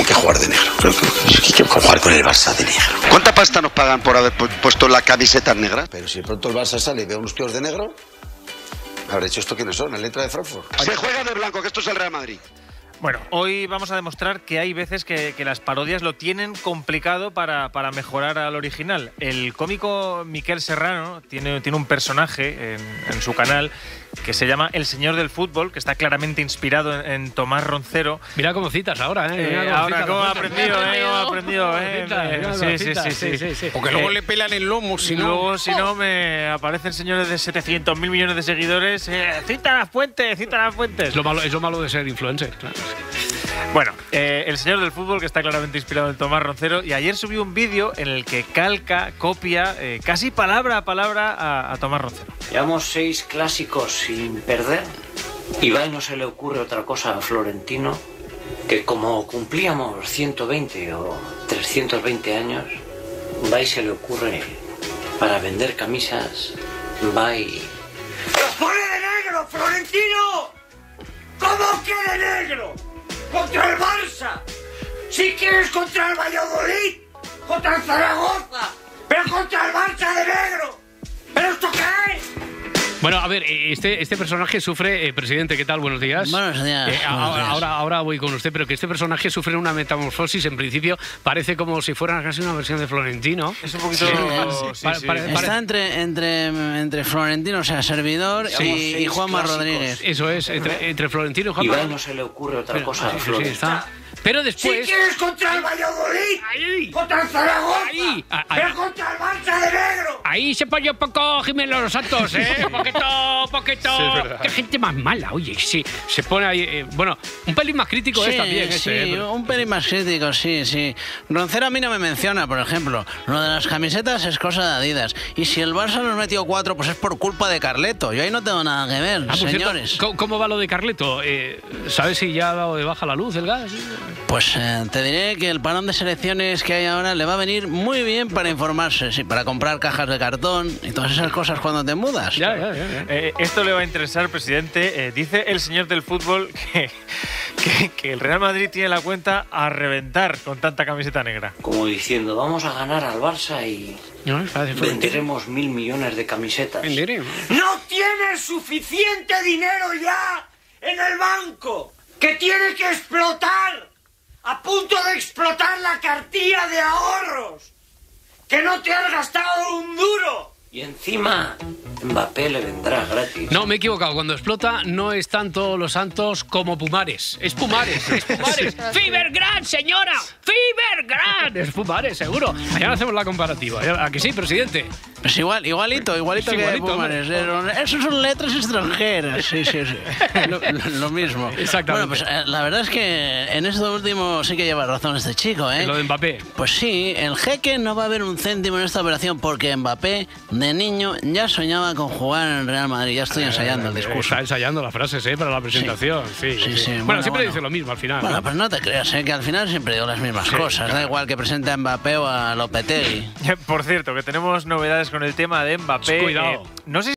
que jugar de negro. Jugar con el Barça de negro. ¿Cuánta pasta nos pagan por haber puesto la camiseta negra? Pero si de pronto el Barça sale y ve unos tíos de negro, ¿habrá hecho esto quiénes son? ¿El letra de Frankfurt? Se juega de blanco, que esto es el Real Madrid. Bueno, hoy vamos a demostrar que hay veces que las parodias lo tienen complicado para mejorar al original. El cómico Miquel Serrano tiene un personaje en su canal que se llama El Señor del Fútbol, que está claramente inspirado en Tomás Roncero. Mira cómo citas ahora, Cómo ha aprendido, Sí. Porque luego le pelan el lomo, si no. Luego, si no, me aparecen señores de 700.000 millones de seguidores. Cita las fuentes. Es lo malo de ser influencer, claro. Bueno, El Señor del Fútbol, que está claramente inspirado en Tomás Roncero, y ayer subió un vídeo en el que copia casi palabra a palabra a Tomás Roncero. Llevamos 6 clásicos sin perder. Ibai no se le ocurre otra cosa a Florentino que como cumplíamos 120 o 320 años, Ibai se le ocurre para vender camisas, Ibai... ¡Los pone de negro, Florentino! ¿Cómo que de negro? ¡Contra el Barça! Si quieres contra el Valladolid, contra el Zaragoza, pero contra el Barça de negro. ¿Pero esto qué es? Bueno, a ver, este personaje sufre, presidente, ¿qué tal? Buenos días. Buenos días. Ahora voy con usted, pero que este personaje sufre una metamorfosis, en principio parece como si fuera casi una versión de Florentino. Es un poquito... Sí. Está entre Florentino, o sea, servidor, y Juanma Rodríguez. Eso es, entre Florentino y Juanma. Ibai no se le ocurre otra cosa a Florentino. Pero después... Si quieres contra el Valladolid, contra el Zaragoza, pero contra el Barça de negro. Ahí se pone un poco Jiménez Los Santos, Un poquito. Sí, qué gente más mala, oye, sí. Se pone ahí, bueno, un pelín más crítico es también. Un pelín más crítico, sí. Roncero a mí no me menciona, por ejemplo. Lo de las camisetas es cosa de Adidas. Y si el Barça nos metió 4, pues es por culpa de Carleto. Yo ahí no tengo nada que ver, señores. Cierto, ¿cómo va lo de Carleto? ¿Sabes si ya ha dado de baja la luz, el gas? Pues te diré que el parón de selecciones que hay ahora le va a venir muy bien para informarse, para comprar cajas de cartón y todas esas cosas cuando te mudas. Ya. Esto le va a interesar, presidente. Dice el señor del fútbol que el Real Madrid tiene la cuenta a reventar con tanta camiseta negra. Como diciendo, vamos a ganar al Barça y venderemos 1.000 millones de camisetas. ¿Venderemos? ¡No tienes suficiente dinero ya en el banco! ¡Que tiene que explotar! ¡A punto de explotar la cartilla de ahorros! ¡Que no te has gastado un duro! Y encima, Mbappé le vendrá gratis. No, me he equivocado. Cuando explota no es tanto Los Santos como Pumares. Es Pumares. ¡Fibergrand, señora! ¡Fibergrand! Es Pumares, seguro. Allá hacemos la comparativa. ¿A que sí, presidente? Pues igualito que Pumares. Esos son letras extranjeras. Sí. Lo mismo. Exactamente. Bueno, pues la verdad es que en esto último sí que lleva razón este chico, ¿eh? Lo de Mbappé. Pues sí, el jeque no va a haber un céntimo en esta operación porque Mbappé, de niño, ya soñaba con jugar en el Real Madrid. Ya estoy ensayando el discurso. Está ensayando las frases, para la presentación. Sí. Bueno, siempre dice lo mismo al final. Bueno, pues no te creas, que al final siempre digo las mismas cosas. Da igual que presente a Mbappé o a Lopetegui. Por cierto, que tenemos novedades con el tema de Mbappé. Cuidado. No sé